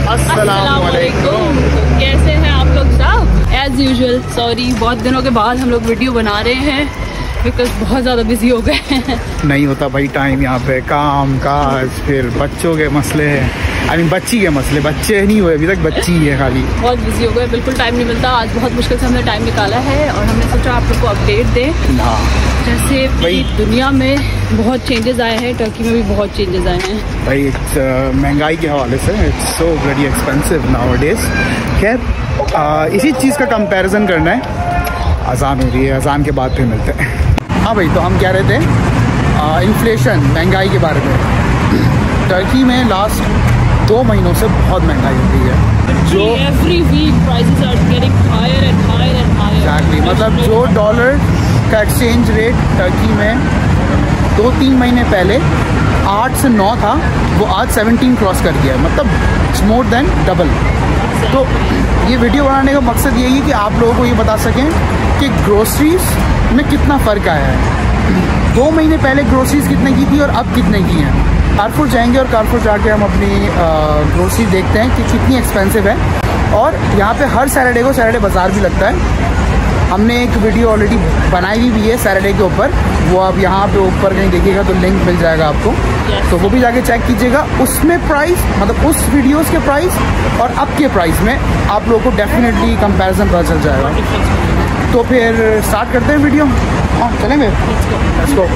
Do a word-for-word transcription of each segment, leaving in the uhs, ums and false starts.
अस्सलाम वालेकुम। कैसे हैं आप लोग सब? एज यूजुअल सॉरी, बहुत दिनों के बाद हम लोग वीडियो बना रहे हैं बिकॉज बहुत ज़्यादा बिजी हो गए हैं। नहीं होता भाई टाइम, यहाँ पे काम काज, फिर बच्चों के मसले हैं। आई मीन बच्ची के मसले, बच्चे नहीं हुए अभी तक, बच्ची ही है खाली। बहुत बिजी हो गए, बिल्कुल टाइम नहीं मिलता। आज बहुत मुश्किल से हमने टाइम निकाला है और हमने सोचा आप लोग को अपडेट दें। हाँ, जैसे भाई दुनिया में बहुत चेंजेस आए हैं, टर्की में भी बहुत चेंजेस आए हैं भाई। इट्स महंगाई के हवाले से it's so very expensive nowadays. खैर इसी चीज़ का कंपैरिजन करना है। अजान हो रही है, अजान के बाद फिर मिलते हैं। हाँ भाई, तो हम कह रहे थे इन्फ्लेशन, महंगाई के बारे में। टर्की में लास्ट दो महीनों से बहुत महंगाई हो गई है। जो every week prices are getting higher and higher and higher. Exactly, मतलब जो डॉलर का एक्सचेंज रेट टर्की में दो तीन महीने पहले आठ से नौ था, वो आज सेवनटीन क्रॉस कर गया है। मतलब इट्स मोर देन डबल। तो ये वीडियो बनाने का मकसद यही है कि आप लोगों को ये बता सकें कि ग्रोसरीज में कितना फ़र्क आया है। दो महीने पहले ग्रोसरीज कितने की थी और अब कितने की हैं। कारफुर जाएंगे और कारफुर जाके हम अपनी ग्रोसरी देखते हैं कि कितनी एक्सपेंसिव है। और यहाँ पे हर सैटरडे को सैटरडे बाज़ार भी लगता है। हमने एक वीडियो ऑलरेडी बनाई हुई भी है सैटरडे के ऊपर, वो आप यहाँ पे ऊपर कहीं देखिएगा तो लिंक मिल जाएगा आपको। yes. तो वो भी जाके चेक कीजिएगा। उसमें प्राइस, मतलब उस वीडियोस के प्राइस और अब के प्राइस में आप लोगों को डेफिनेटली कंपैरिजन पता चल जाएगा। तो फिर स्टार्ट करते हैं वीडियो। हाँ चलेंगे, लेट्स गो।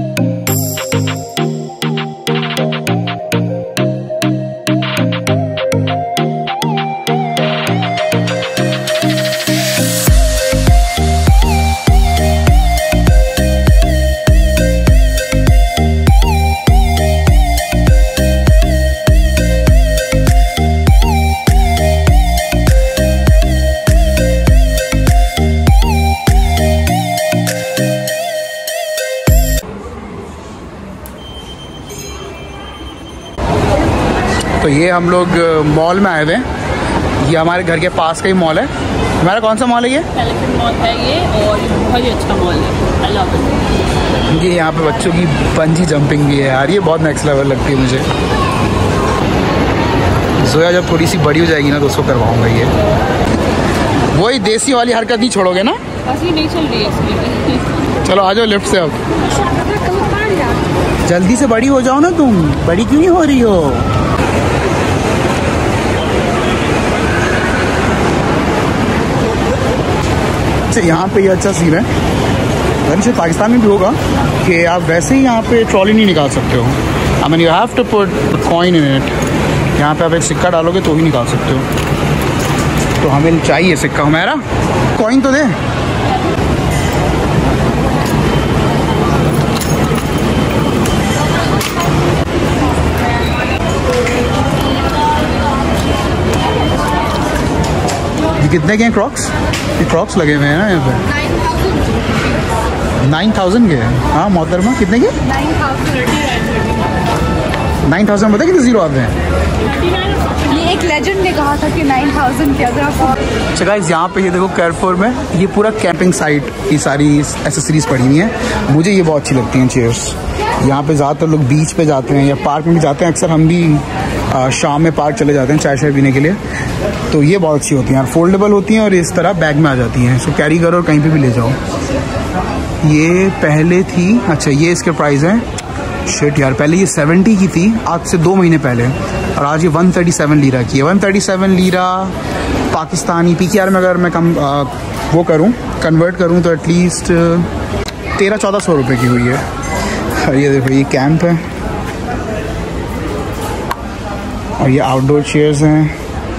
तो ये हम लोग मॉल में आए हुए हैं। ये हमारे घर के पास का ही मॉल है। हमारा कौन सा मॉल है ये? मॉल है ये, और ये बहुत ही अच्छा मॉल है। I love it. ये यहाँ पे बच्चों की बंजी जंपिंग भी है यार, ये बहुत नेक्स्ट लेवल लगती है मुझे। जोया जब थोड़ी सी बड़ी हो जाएगी ना तो उसको करवाऊंगा ये। वही देसी वाली हरकत नहीं छोड़ोगे ना? बस ये नहीं चल रही है। चलो आ जाओ लिफ्ट से। अब जल्दी से बड़ी हो जाओ ना तुम, बड़ी क्यों नहीं हो रही हो? यहाँ पे ये अच्छा सीन है, वैसे पाकिस्तान में भी होगा कि आप वैसे ही यहाँ पे ट्रॉली नहीं निकाल सकते हो। I mean you have to put coin in it. यहाँ पे आप एक सिक्का डालोगे तो ही निकाल सकते हो। तो हमें चाहिए सिक्का, हमारा कॉइन तो दे। कितने के हैं क्रॉक्स? ये क्रॉक्स लगे हुए हैं ना यहाँ पे। नाइन थाउजेंड के हैं। हाँ मोहतरमा, कितने के? नाइन थाउजेंड पता है कितने जीरो आते हैं? ये एक लेजेंड ने कहा था कि नाइन थाउजेंड के अगर आप। अच्छा गाइस, यहाँ पे ये देखो कैरफोर में ये पूरा कैंपिंग साइट की सारी एसेसरीज पड़ी हुई हैं। मुझे ये बहुत अच्छी लगती हैं चेयर्स। यहाँ पे ज़्यादातर लोग बीच पे जाते हैं या पार्क में भी जाते हैं। अक्सर हम भी आ, शाम में पार्क चले जाते हैं चाय शाय पीने के लिए। तो ये बहुत अच्छी होती हैं, फोल्डेबल होती हैं और इस तरह बैग में आ जाती हैं। इसको कैरी करो और कहीं पे भी ले जाओ। ये पहले थी, अच्छा ये इसके प्राइस हैं। शिट यार, पहले ये सेवेंटी की थी आज से दो महीने पहले, और आज ये वन थर्टी सेवन लीरा की है। One thirty seven lira Pakistani P K R में अगर मैं कम आ, वो करूँ, कन्वर्ट करूँ तो एटलीस्ट तेरह चौदह सौ रुपये की हुई है। और ये देखो ये कैंप है और ये आउटडोर चेयर्स हैं।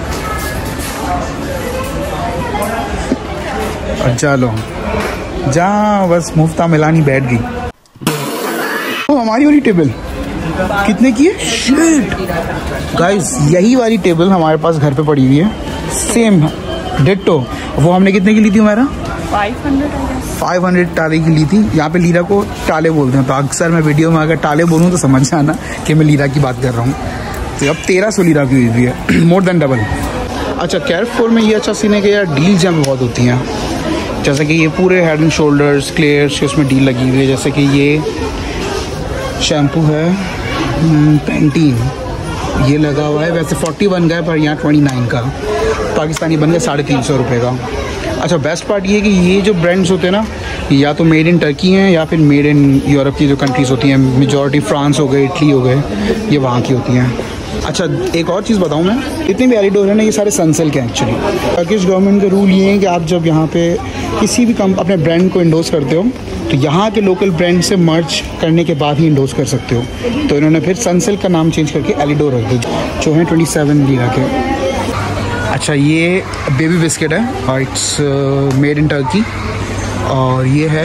और चलो जहाँ बस मुफ्ता मिलानी बैठ गई। तो हमारी वाली टेबल कितने की है? शिट गाइस, यही वाली टेबल हमारे पास घर पे पड़ी हुई है, सेम डिट्टो। वो हमने कितने की ली थी? हमारा फाइव हंड्रेड टाले की ली थी। यहाँ पे लीरा को टाले बोलते हैं, तो अक्सर मैं वीडियो में अगर टाले बोलूँ तो समझ जाना कि मैं लीरा की बात कर रहा हूँ। तो अब तेरह सौ लीरा की हुई है, मोर देन डबल। अच्छा कैरफोर में ये अच्छा सीन है कि यार डील्स यहाँ पे बहुत होती हैं। जैसे कि ये पूरे हेड एंड शोल्डर्स क्लियर्स की उसमें डील लगी हुई है। जैसे कि ये शैम्पू है पेंटीन, ये लगा हुआ है, वैसे फोर्टी वन का है पर यहाँ ट्वेंटी नाइन का, पाकिस्तानी बन गया साढ़े तीन सौ रुपये का। अच्छा बेस्ट पार्ट ये है कि ये जो ब्रांड्स होते हैं ना, या तो मेड इन टर्की हैं या फिर मेड इन यूरोप की जो कंट्रीज़ होती हैं, मेजॉरिटी फ्रांस हो गए, इटली हो गए, ये वहाँ की होती हैं। अच्छा एक और चीज़ बताऊँ मैं, इतने भी एलिडोर है ना, ये सारे सनसिल्क हैं एक्चुअली। टर्किश गवर्नमेंट का रूल ये है कि आप जब यहाँ पे किसी भी कम अपने ब्रांड को इंडोर्स करते हो तो यहाँ के लोकल ब्रांड से मर्ज करने के बाद ही इंडोर्स कर सकते हो। तो इन्होंने फिर सनसिल्क का नाम चेंज करके एलिडोर रख दिया, जो है ट्वेंटी सेवन लिया के। अच्छा ये बेबी बिस्किट है और इट्स मेड इन टर्की, और ये है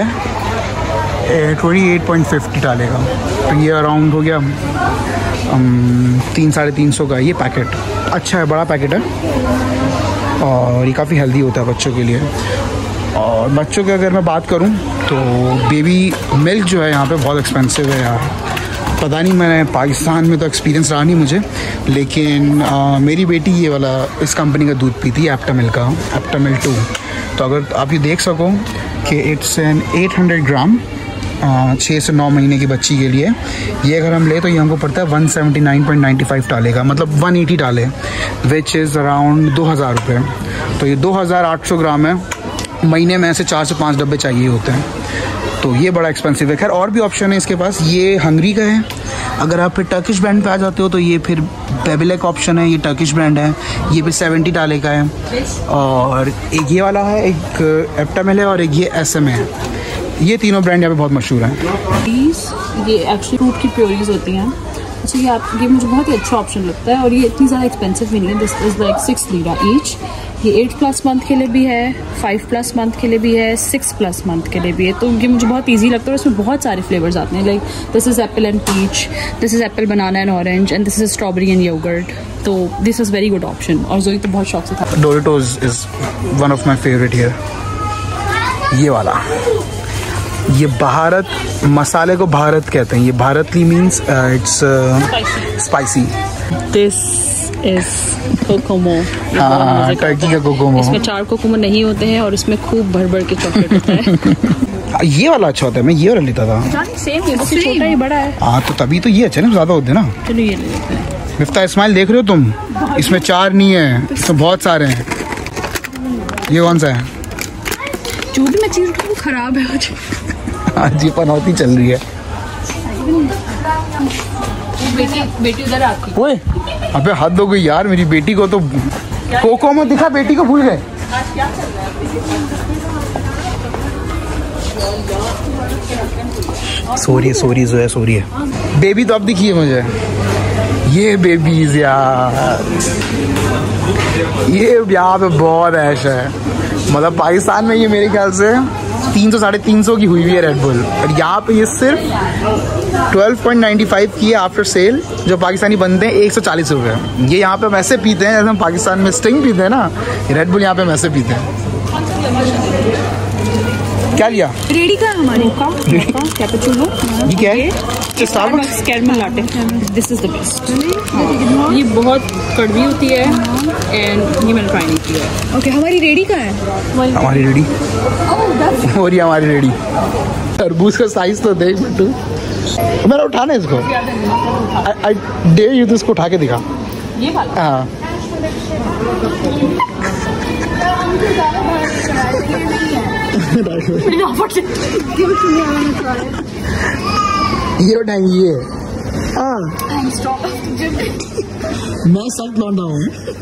ट्वेंटी एट पॉइंट फिफ्टी डालेगा, तो ये अराउंड हो गया um, तीन साढ़े तीन सौ का ये पैकेट। अच्छा है, बड़ा पैकेट है और ये काफ़ी हेल्दी होता है बच्चों के लिए। और बच्चों की अगर मैं बात करूं तो बेबी मिल्क जो है यहाँ पे बहुत एक्सपेंसिव है यार। पता नहीं, मैंने पाकिस्तान में तो एक्सपीरियंस रहा नहीं मुझे, लेकिन आ, मेरी बेटी ये वाला इस कंपनी का दूध पीती है, एप्टामिल का, एप्टामिल टू। तो अगर आप ये देख सको कि it's an eight hundred gram छः से नौ महीने की बच्ची के लिए, ये अगर हम ले तो ये हमको पड़ता है one seventy nine point ninety five डालेगा, मतलब वन एटी डाले, विच इज़ अराउंड दो हज़ार रुपये। तो ये दो हज़ार आठ सौ ग्राम है, महीने में ऐसे चार से पाँच डब्बे चाहिए होते हैं, तो ये बड़ा एक्सपेंसिव है। खैर और भी ऑप्शन है इसके पास, ये हंगरी का है। अगर आप फिर टर्किश ब्रांड पे आ जाते हो तो ये फिर बेबीलेक ऑप्शन है, ये टर्किश ब्रांड है, ये भी सेवेंटी डाले का है। और एक ये वाला है, एक एप्टामिल है और एक ये एस एम है। ये तीनों ब्रांड यहाँ पे बहुत मशहूर हैं। ये एक्चुअली फ्रूट की प्योरीज होती हैं। अच्छा ये आप ये मुझे बहुत ही अच्छा ऑप्शन लगता है, और ये इतनी ज़्यादा एक्सपेंसिव भी नहीं है। This is like six lira each. ये एट प्लस मंथ के लिए भी है, फाइव प्लस मंथ के लिए भी है, सिक्स प्लस मंथ के लिए भी है। तो ये मुझे बहुत ईजी लगता है, और इसमें बहुत सारे फ्लेवर्स आते हैं। Like this is apple and peach, this is apple banana and orange, and this is strawberry and yoghurt. तो this is very good option, और जोई तो बहुत शौक से था। Doritos is one of my favourite here. ये वाला, ये भारत मसाले को भारत कहते हैं, ये भारतली means it's spicy. This is Cocomo, Turkey का कोकोमो। इसमें चार कोकोमो नहीं होते हैं, और इसमें खूब भर भर के चॉकलेट होता है। ये वाला अच्छा होता है, मैं ये वाला लेता था। सेम है, बस छोटा ही बड़ा है। हाँ तो तभी तो ये अच्छे ना, ज़्यादा होते हैं ना। चलो ये ले लेते हैं। मिफ्ता इस्माइल देख रहे हो तुम, इसमें चार नहीं है, इसमें बहुत सारे हैं। ये कौन सा है? जो भी मैं चीज़ वो खराब है मुझे। आज ये पनौती चल रही है। बेटी बेटी उधर आती है। ओए अबे हद हो गई यार, मेरी बेटी को तो कोकोमो दिखा, बेटी को भूल गए। सॉरी सॉरी जो है सॉरी है। बेबी तो अब दिखी है मुझे, ये बेबीज यार, ये यहाँ पे बहुत ऐश है। मतलब पाकिस्तान में ये मेरे ख्याल से तीन सौ साढ़े तीन सौ की हुई हुई है रेड बुल, और यहाँ पे ये सिर्फ ट्वेल्व पॉइंट नाइन्टी फाइव की है आफ्टर सेल, जो पाकिस्तानी बनते हैं एक सौ चालीस रुपये। ये यहाँ पे हम ऐसे पीते हैं जैसे हम पाकिस्तान में स्टिंग पीते हैं ना, रेड बुल यहाँ पे हम ऐसे पीते हैं। क्या लिया? रेडी का हमारे का कैपुचिनो। ये क्या है? Starbucks caramel latte. This is the best. ये बहुत कड़वी होती है, एंड ये मैंने ट्राई नहीं किया है। ओके हमारी रेडी का है, हमारी रेडी और ये हमारी रेडी। तरबूज का साइज तो देख बिट्टू, मेरा उठाना है इसको। आई डेयर यू, तो इसको उठा के दिखा। ये वाला? हाँ ये उठाएंगे ये। हाँ मैं सब लौंडा हूँ।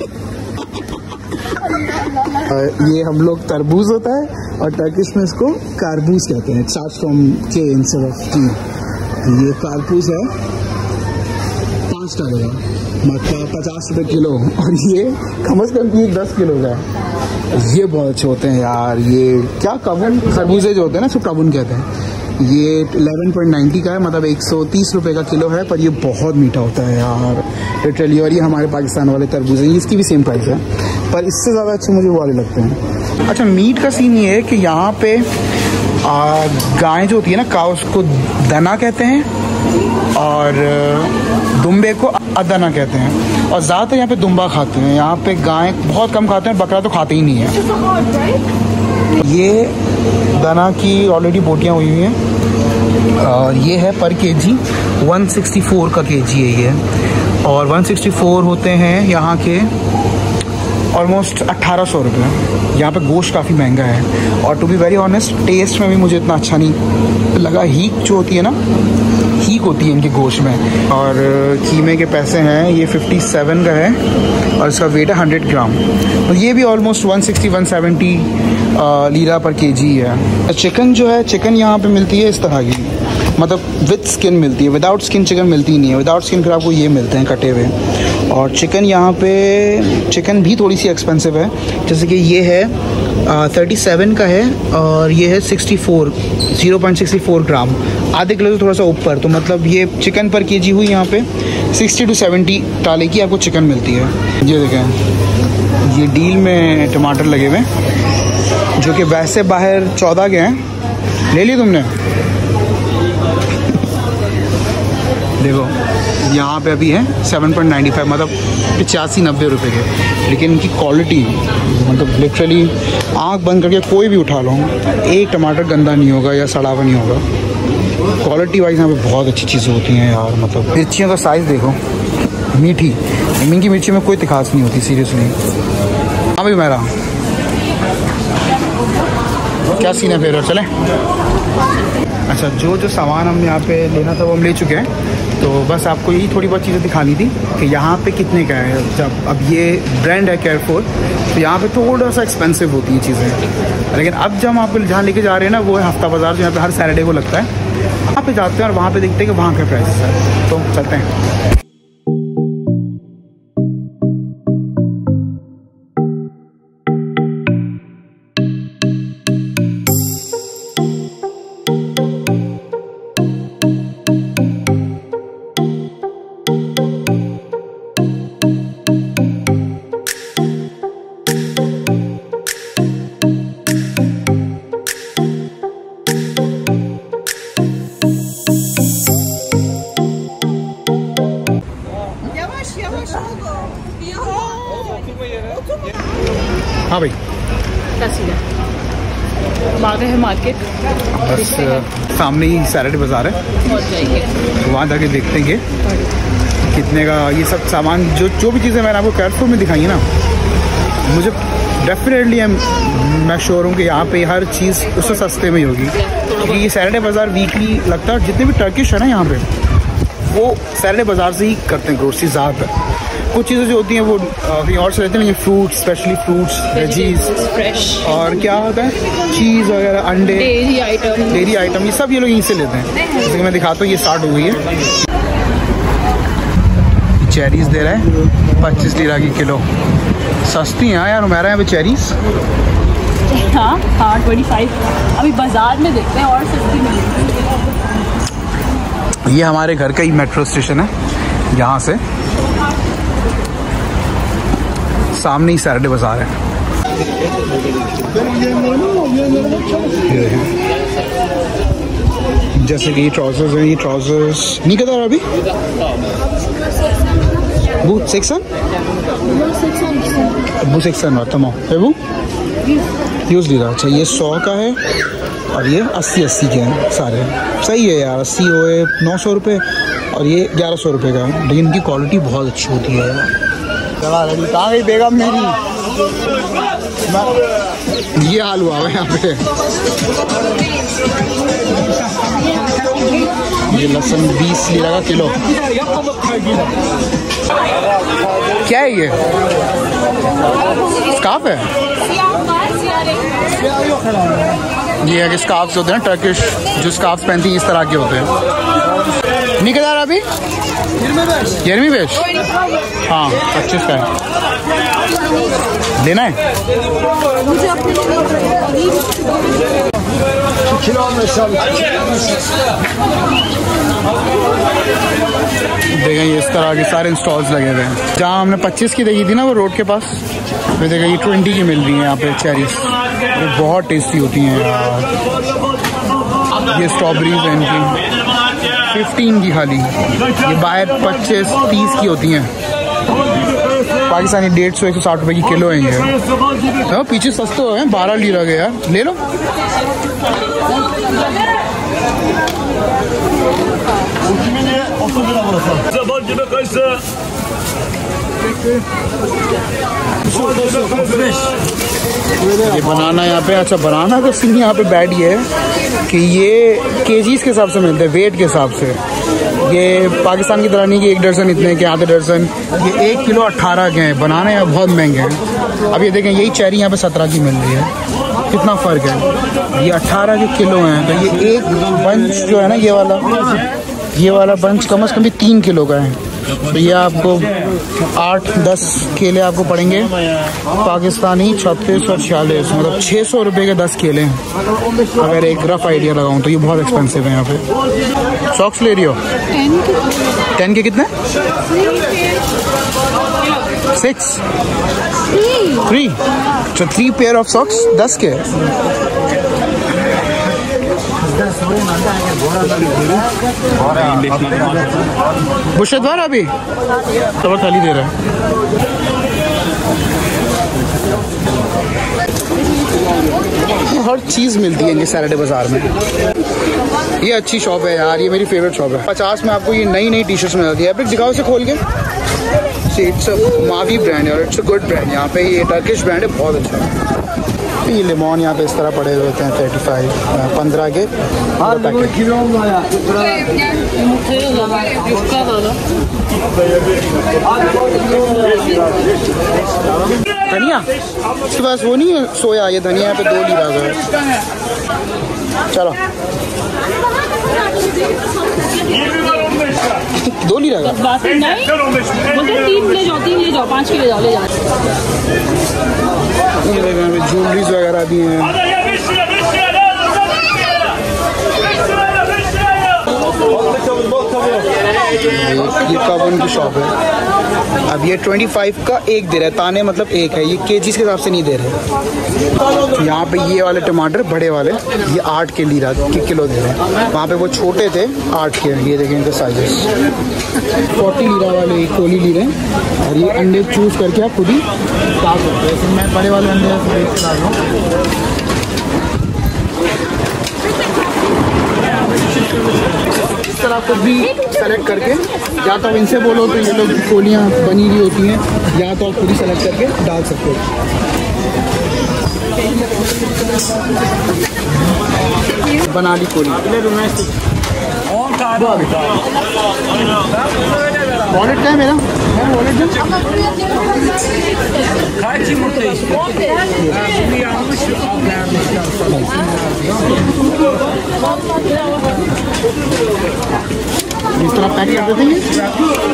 ये हम लोग तरबूज होता है, और टर्किश में इसको कारबूज कहते हैं। Start from K instead of T. ये कारबूज है, पाँच डालेगा, मतलब पचास रुपये किलो, और ये कम से कम ये दस किलो का है। ये बहुत अच्छे होते हैं यार। ये क्या कबून खरबूजे जो होते हैं ना, इसको कबून कहते हैं। ये इलेवन पॉइंट नाइन्टी का है, मतलब एक सौ तीस रुपये का किलो है, पर ये बहुत मीठा होता है यार लिटरली। और ये हमारे पाकिस्तान वाले तरबूज हैं, इसकी भी सेम प्राइस है, पर इससे ज़्यादा अच्छे मुझे वो वाले लगते हैं। अच्छा मीट का सीन ये है कि यहाँ पे गाय जो होती है ना, काउस को दना कहते हैं, और दुम्बे को अदना कहते हैं, और ज़्यादातर यहाँ पे दुम्बा खाते हैं। यहाँ पे गाय बहुत कम खाते हैं, बकरा तो खाते ही नहीं है। ये दना की ऑलरेडी बोटियाँ हुई हुई हैं, और ये है पर केजी वन सिक्सटी फोर का केजी है ये। और वन सिक्सटी फोर होते हैं यहाँ के ऑलमोस्ट अट्ठारह सौ रुपये। यहाँ पे गोश्त काफ़ी महंगा है और to be very honest taste में भी मुझे इतना अच्छा नहीं लगा। हीक जो होती है ना, हीक होती है इनके गोश्त में। और कीमे के पैसे हैं, ये सत्तावन का है और इसका वेट है हंड्रेड ग्राम। तो ये भी almost one sixty one seventy lira per KG है। चिकन जो है, चिकन यहाँ पे मिलती है इस तरह की, मतलब विद स्किन मिलती है, विदाउट स्किन चिकन मिलती नहीं है। विदाउट स्किन फिर आपको ये मिलते हैं कटे हुए। और चिकन यहाँ पे, चिकन भी थोड़ी सी एक्सपेंसिव है, जैसे कि ये है थर्टी सेवन का है और ये है sixty four zero point sixty four gram, आधे किलो से थोड़ा सा ऊपर। तो मतलब ये चिकन पर केजी हुई यहाँ पे सिक्सटी टू सेवेंटी टाले की आपको चिकन मिलती है। ये देखें, ये डील में टमाटर लगे हुए हैं जो कि वैसे बाहर चौदह के हैं। ले लिए तुमने? देखो यहाँ पे अभी है सेवन पॉइंट नाइन्टी फाइव, मतलब पचासी नब्बे रुपये के। लेकिन इनकी क्वालिटी मतलब लिटरली आँख बंद करके कोई भी उठा लो, एक टमाटर गंदा नहीं होगा या सड़ा हुआ नहीं होगा। क्वालिटी वाइज यहाँ पे बहुत अच्छी चीज़ें होती हैं यार। मतलब मिर्चियों का साइज़ देखो, मीठी, इनकी मिर्ची में कोई तिखास नहीं होती सीरियसली। हाँ भाई मेरा क्या सीन है फिर, चलें? अच्छा, जो जो सामान हम यहाँ पे लेना था वो हम ले चुके हैं। तो बस आपको यही थोड़ी बहुत चीज़ें दिखानी थी कि यहाँ पे कितने का है। जब अब ये ब्रांड है केयरफुल, तो यहाँ पे थोड़ा सा एक्सपेंसिव होती हैं चीज़ें। लेकिन अब जब हम आपको जहाँ लेके जा रहे हैं ना, वो है हफ्ता बाज़ार, जो यहाँ पे हर सैटरडे को लगता है। वहाँ पे जाते हैं और वहाँ पे देखते हैं कि वहाँ का प्राइस है। तो चलते हैं। हाँ भाई, आगे है मार्केट, बस सामने ही सैटरडे बाज़ार है, तो वहाँ जाके देखते हैं कितने का ये सब सामान। जो जो भी चीज़ें मैंने आपको केयरफुल में दिखाई है ना, मुझे डेफिनेटली मैं श्योर हूँ कि यहाँ पे हर चीज़ उससे सस्ते में ही होगी, क्योंकि ये सैटरडे बाज़ार वीकली लगता है। और जितने भी टर्किश है ना यहाँ पे, वो सैटरडे बाज़ार से ही करते हैं ग्रोसरी ज़्यादातर। कुछ चीज़ें जो होती हैं वो कहीं और से रहते हैं, ये fruits, specially fruits, veggies, fresh, और क्या होता है चीज़ वगैरह, अंडे, डेयरी आइटम, डेयरी आइटम, ये सब ये लोग यहीं से लेते हैं। जैसे कि मैं दिखाता हूँ, ये स्टार्ट हो गई है। चेरीज़ दे रहा है पच्चीस लीरा की किलो, सस्ती हैं यार हमारे यहाँ पे चेरीज़। हाँ हाँ ट्वेंटी फाइव, अभी बाज़ार में देखते हैं और सस्ती मिलेगी। ये हमारे घर का ही मेट्रो स्टेशन है, यहाँ से सामने ही सैटरडे बाज़ार है। जैसे कि ये ट्राउजर्स हैं, ये ट्राउजर्स नहीं कहता अभी बूट सेक्शन बूट सेक्शन है तमाम वो यूज़ ली रहा। अच्छा, ये सौ का है और ये अस्सी अस्सी के हैं सारे। सही है यार, अस्सी हुए नौ सौ रुपये और ये ग्यारह सौ रुपये का है, लेकिन इनकी क्वालिटी बहुत अच्छी होती है यार। कहाँ गई बेगम मेरी? ये हाल हुआ है यहाँ पे। ये लहसुन बीस लीरा का किलो। क्या है ये? स्कार्फ है? ये है कि स्कार्फ्स होते हैं टर्किश, जो स्कार्फ्स पहनती हैं इस तरह के होते हैं। निकल अभी यरमी बेश, हाँ पच्चीस का है, लेना है। देखें ये इस तरह के सारे स्टॉल्स लगे हुए हैं। जहाँ हमने पच्चीस की देखी थी ना वो रोड के पास, तो देखा ये ट्वेंटी की मिल रही है यहाँ पे चेरीज। ये बहुत टेस्टी होती हैं यार। ये स्ट्रॉबेरीज हैं इनकी फिफ्टीन की खाली, ये बाहर पच्चीस तीस की होती हैं। पाकिस्तानी डेढ़ सौ एक सौ साठ रुपये की किलो है ये। तो पीछे सस्ते हैं, बारह लीरा के यार, ले लो। ये बनाना यहाँ पे, अच्छा बनाना का सीन यहाँ पे बैड ये है कि ये केजीज के हिसाब से मिलते हैं, वेट के हिसाब से। ये पाकिस्तान की तरह नहीं कि एक दर्जन इतने के, आधे दर्जन। ये एक किलो अट्ठारह के हैं। बनाने यहाँ बहुत महंगे हैं। अब ये देखें, यही चेरी यहाँ पे सत्रह की मिल रही है, कितना फ़र्क है। ये अट्ठारह के किलो हैं, तो ये एक बंच जो है ना, ये वाला ये वाला बंच कम से कम भी तीन किलो का है। तो ये आपको आठ दस केले आपको पड़ेंगे पाकिस्तानी छत्तीस और छियालीस, मतलब छः सौ रुपये के दस केले हैं। अगर एक रफ आइडिया लगाऊं तो ये बहुत एक्सपेंसिव है यहाँ पे। सॉक्स ले रही हो? टेन के कितने? सिक्स थ्री तो थ्री पेयर ऑफ सॉक्स दस के। बुशतवार अभी तो खाली दे रहा है। हर चीज़ मिलती है इनके सैटरडे बाजार में। ये अच्छी शॉप है यार, ये मेरी फेवरेट शॉप है। पचास में आपको ये नई नई टी शर्ट्स मिलती है। एपिक दिखाओ से खोल के। इट्स मावी ब्रांड है और इट्स अ गुड ब्रांड। यहाँ पे ये टर्किश ब्रांड है, बहुत अच्छा है। ये लेमन यहाँ पे इस तरह पड़े हुए होते हैं, थर्टी फाइव पंद्रह के धनिया इसके पास वो नहीं है, सोया। ये धनिया यहाँ पे दो लीरा का है। चलो दो लीरा का तीन ले जाओ, तीन ले जाओ, पाँच के ले जाओ, ले जाओ। ज्वेलरीज वगैरह भी हैं। ये कवन की शॉप है। अब ये पच्चीस का एक दे रहा है, ताने मतलब एक है, ये केजीज के हिसाब से नहीं दे रहे। यहाँ पे ये वाले टमाटर बड़े वाले ये आठ के लीरा के किलो दे रहे हैं। वहाँ पे वो छोटे थे आठ के। ये देखें इनके साइजेस। फोर्टी लीरा वाले कोली ली रहे हैं। और ये अंडे चूज करके आप खुद ही डाल सकते हैं। मैं बड़े वाले अंडे डाल रहा हूँ। इस तरह खुद भी सेलेक्ट करके, या तो इनसे बोलो तो ये लोग कोलियाँ बनी हुई होती हैं, या तो आप खुद ही सेलेक्ट करके डाल सकते हो। बना ली कोली। वॉलेट क्या है मेरा? वॉलेट इस तरह पैक कर देते हैं।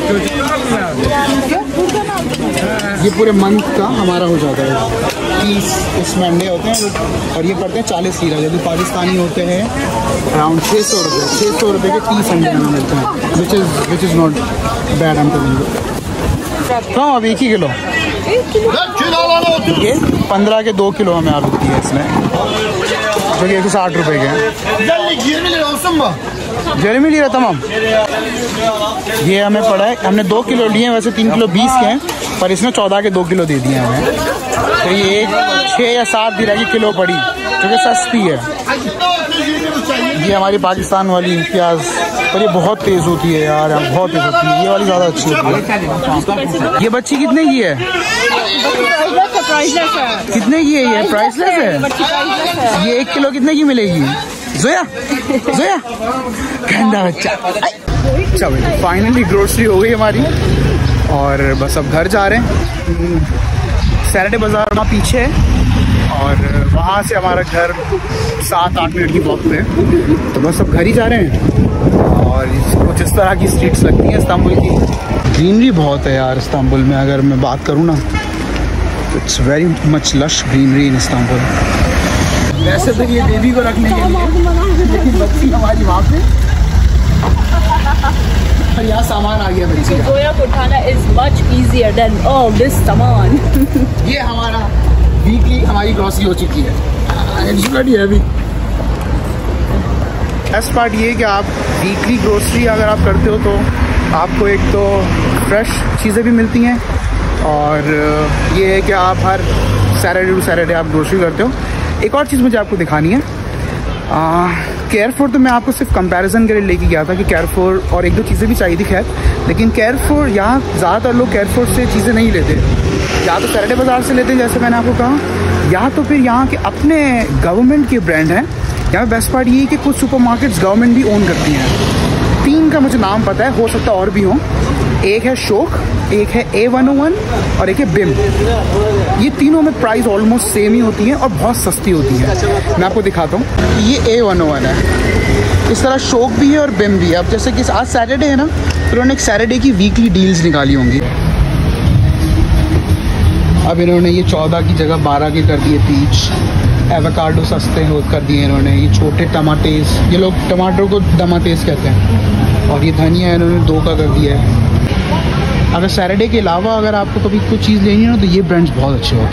ये पूरे मंथ का हमारा हो जाता है। तीस इसमें अंडे होते हैं और ये पड़ते हैं चालीस लीरा। यदि पाकिस्तानी होते हैं अराउंड छः सौ रुपये छः सौ रुपये के तीस अंडे हमें मिलते हैं, which is which is not bad. हम तो अब एक ही किलो ये पंद्रह के दो किलो हमें आलू है इसमें, जो कि एक सौ साठ रुपये के हैं। जेरेमी ली रहा तमाम। ये हमें पड़ा है, हमने दो किलो लिए हैं, वैसे तीन किलो बीस के हैं, पर इसने चौदह के दो किलो दे दिए हमें। तो ये एक छः या सात दिरा की किलो पड़ी, जो कि सस्ती है। ये हमारी पाकिस्तान वाली प्याज, पर ये बहुत तेज़ होती है यार, बहुत तेज़ होती है। ये वाली ज़्यादा अच्छी होती है। ये बच्ची कितने की है? कितने की है ये? प्राइसलेस है। ये एक किलो कितने की मिलेगी? जोया जोया गंदा बच्चा। चलो फाइनली ग्रोसरी हो गई हमारी और बस अब घर जा रहे हैं। सैटरडे बाज़ार वहाँ पीछे है और वहाँ से हमारा घर सात आठ मिनट की वॉक पे, तो बस अब घर ही जा रहे हैं। और कुछ इस तरह की स्ट्रीट्स लगती हैं इस्तांबुल की। ग्रीनरी बहुत है यार इस्तांबुल में, अगर मैं बात करूँ ना, it's very much lush greenery in Istanbul. वैसे तो ये बेबी को रखने के लिए, लेकिन बच्ची हमारी वहाँ पे और यहाँ सामान आ गया बच्ची का। गोया को उठाना is much easier than all this सामान। ये हमारा वीकली हमारी ग्रोसरी हो चुकी है। It's very heavy. Best part ये है कि आप वीकली ग्रोसरी अगर आप करते हो तो आपको एक तो फ्रेश चीज़ें भी मिलती हैं, और ये है कि आप हर सैटरडे टू सैटरडे आप ग्रोसरी करते हो। एक और चीज़ मुझे आपको दिखानी है। आ, केयरफॉर तो मैं आपको सिर्फ कंपैरिजन के लिए लेके गया था कि केयरफॉर और एक दो चीज़ें भी चाहिए थी खैर, लेकिन केयरफॉर यहाँ ज़्यादातर लोग केयरफॉर से चीज़ें नहीं लेते, या तो सैटरडे बाज़ार से लेते हैं जैसे मैंने आपको कहा, या तो फिर यहाँ के अपने गवर्नमेंट के ब्रांड हैं। यहाँ पे बेस्ट पार्ट ये है कि कुछ सुपरमार्केट्स गवर्नमेंट भी ओन करती हैं। तीन का मुझे नाम पता है, हो सकता है और भी हो। एक है शोक, एक है ए वन ओ वन और एक है बिम। ये तीनों में प्राइस ऑलमोस्ट सेम ही होती है और बहुत सस्ती होती है। मैं आपको दिखाता हूँ, ये ए वन ओ वन है। इस तरह शोक भी है और बिम भी है। अब जैसे कि आज सैटरडे है ना, तो उन्होंने एक सैटरडे की वीकली डील्स निकाली होंगी। अब इन्होंने ये चौदह की जगह बारह की कर दिए पीच। एवोकाडो सस्ते हो कर दिए इन्होंने। ये छोटे टमाटेस, ये लोग टमाटर को टमाटेस कहते हैं। और ये धनिया इन्होंने दो का कर दिया है। अगर सैटरडे के अलावा अगर आपको कभी कुछ चीज़ लेनी है ना, तो ये ब्रांड्स बहुत अच्छे होते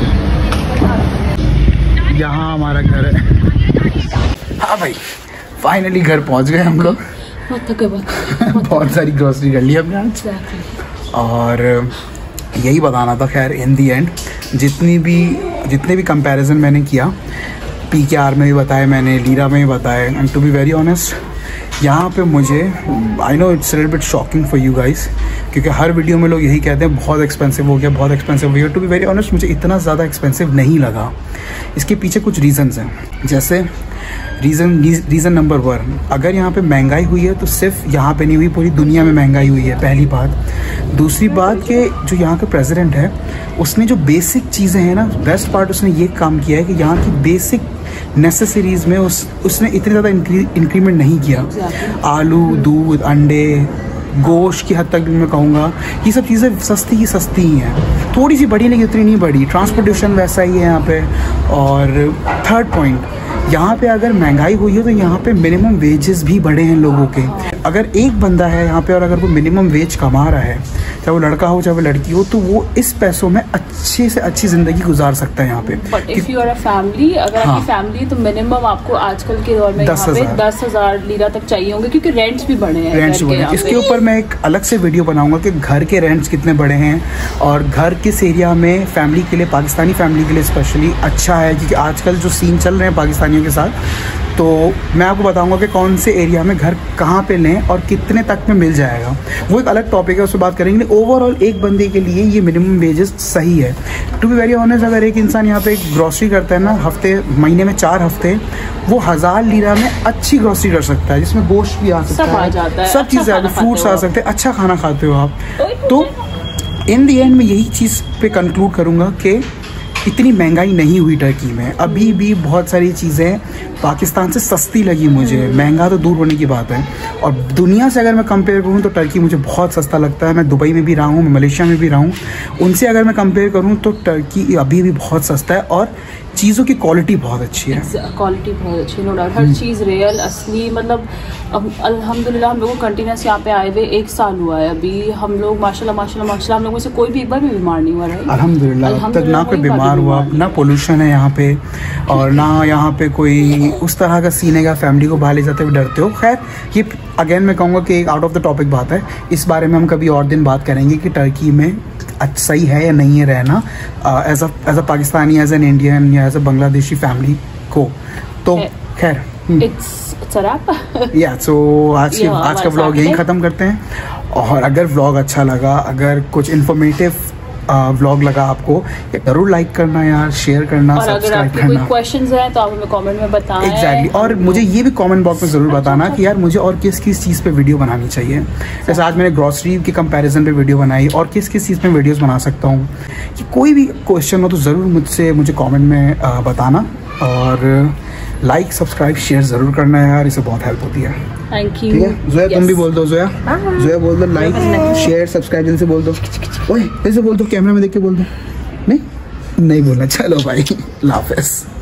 हैं। यहाँ हमारा घर है। हाँ भाई, फाइनली घर पहुँच गए हम लोग। बहुत सारी ग्रोसरी कर ली हमने आज। और यही बताना था खैर इन दी एंड, जितनी भी जितने भी कंपैरिजन मैंने किया, पी के आर में भी बताया मैंने, लीरा में भी बताया, and to be very honest यहाँ पे मुझे, I know it's little bit shocking for you guys, क्योंकि हर वीडियो में लोग यही कहते हैं बहुत एक्सपेंसिव हो गया, बहुत एक्सपेंसिव हो गया। टू बी वेरी ऑनेस्ट मुझे इतना ज़्यादा एक्सपेंसिव नहीं लगा। इसके पीछे कुछ रीज़न्स हैं। जैसे रीज़न रीज़न नंबर वन, अगर यहाँ पे महंगाई हुई है तो सिर्फ यहाँ पे नहीं हुई, पूरी दुनिया में महंगाई हुई है, पहली बात। दूसरी बात कि जो यहाँ का प्रेसिडेंट है उसने जो बेसिक चीज़ें हैं ना, बेस्ट पार्ट उसने ये काम किया है कि यहाँ की बेसिक नेसेसरीज़ में उस उसने इतने ज़्यादा इंक्रीमेंट नहीं किया। आलू, दूध, अंडे, गोश्त की हद तक भी मैं कहूँगा ये सब चीज़ें सस्ती ही सस्ती ही हैं, थोड़ी सी बढ़ी लेकिन इतनी नहीं बढ़ी। ट्रांसपोर्टेशन वैसा ही है यहाँ पे। और थर्ड पॉइंट, यहाँ पे अगर महंगाई हुई है तो यहाँ पे मिनिमम वेजेस भी बढ़े हैं लोगों के। अगर एक बंदा है यहाँ पे और अगर वो मिनिमम वेज कमा रहा है, चाहे वो लड़का हो चाहे वो लड़की हो, तो वो इस पैसों में अच्छे से अच्छी ज़िंदगी गुजार सकता है यहाँ पे। But if you are a family, अगर हाँ, आपकी फैमिली, तो मिनिमम आपको आजकल के दौर में यहाँ पे दस हज़ार लीरा तक चाहिए होंगे, क्योंकि रेंट्स भी बढ़े हैं। रेंट्स बढ़े हैं। इसके ऊपर मैं एक अलग से वीडियो बनाऊंगा कि घर के रेंट्स कितने बढ़े हैं और घर किस एरिया में फैमिली के लिए, पाकिस्तानी फैमिली के लिए स्पेशली अच्छा है, क्योंकि आजकल जो सीन चल रहे हैं पाकिस्तानियों के साथ, तो मैं आपको बताऊंगा कि कौन से एरिया में घर कहाँ पे लें और कितने तक में मिल जाएगा। वो एक अलग टॉपिक है, उससे बात करेंगे। ओवरऑल एक बंदे के लिए ये मिनिमम वेजेस सही है। टू बी वेरी ऑनेस्ट, अगर एक इंसान यहाँ पे एक ग्रॉसरी करता है ना, हफ्ते महीने में चार हफ्ते, वो हज़ार लीरा में अच्छी ग्रॉसरी कर सकता है, जिसमें गोश्त भी आ सकता सब है, आ जाता है, सब चीज़ें आगे, फ्रूट्स आ सकते हैं, अच्छा खाना खाते हो आप। तो इन दी एंड में यही चीज़ पे कंक्लूड करूँगा कि इतनी महंगाई नहीं हुई टर्की में। अभी भी बहुत सारी चीज़ें पाकिस्तान से सस्ती लगी मुझे, महंगा तो दूर होने की बात है। और दुनिया से अगर मैं कंपेयर करूँ तो टर्की मुझे बहुत सस्ता लगता है। मैं दुबई में भी रहा हूँ, मैं मलेशिया में भी रहा हूँ, उनसे अगर मैं कंपेयर करूँ तो टर्की अभी भी बहुत सस्ता है और चीज़ों की क्वालिटी बहुत अच्छी है। क्वालिटी बहुत अच्छी, नो डाउट। हर चीज़ रियल, असली। मतलब अल्हम्दुलिल्लाह हम लोगों को कंटिन्यूस यहाँ पे आए हुए एक साल हुआ है अभी। हम लोग माशाल्लाह माशाल्लाह माशाल्लाह हम लोगों से कोई भी एक बार भी बीमार नहीं हुआ है अल्हम्दुलिल्लाह। अब तक ना कोई बीमार हुआ, ना पोल्यूशन है यहाँ पे, और ना यहाँ पे कोई उस तरह का सीन है कि फैमिली को बाहर ले जाते हुए डरते हो। खैर ये अगेन मैं कहूँगा कि एक आउट ऑफ द टॉपिक बात है, इस बारे में हम कभी और दिन बात करेंगे कि टर्की में अच्छा सही है या नहीं है रहना as a as a Pakistani, as an Indian या एज अ बांग्लादेशी फैमिली को। तो खैर या सो आज के आज का व्लॉग यहीं ख़त्म करते हैं। और अगर व्लॉग अच्छा लगा, अगर कुछ इन्फॉर्मेटिव व्लॉग लगा आपको, जरूर लाइक करना यार, शेयर करना, सब्सक्राइब करना। कोई क्वेश्चंस हैं तो आप हमें कमेंट में बताएं। एग्जैक्टली। और मुझे ये भी कमेंट बॉक्स में ज़रूर बताना कि यार मुझे और किस किस चीज़ पे वीडियो बनानी चाहिए। जैसे आज मैंने ग्रॉसरी के कंपैरिजन पे वीडियो बनाई, और किस किस चीज़ पे वीडियोस बना सकता हूँ। कि कोई भी क्वेश्चन हो तो ज़रूर मुझसे मुझे कॉमेंट में बताना। और लाइक, सब्सक्राइब, शेयर ज़रूर करना है यार, इससे बहुत हेल्प होती है। Thank you. ठीक है जोया, तुम भी बोल दो। जोया जोया बोल दो, लाइक, शेयर, सब्सक्राइब जल्दी से बोल दो। ओए जैसे बोल दो, कैमरा में देख के बोल दो। नहीं नहीं बोलना। चलो भाई, अल्लाह हाफ़िज़।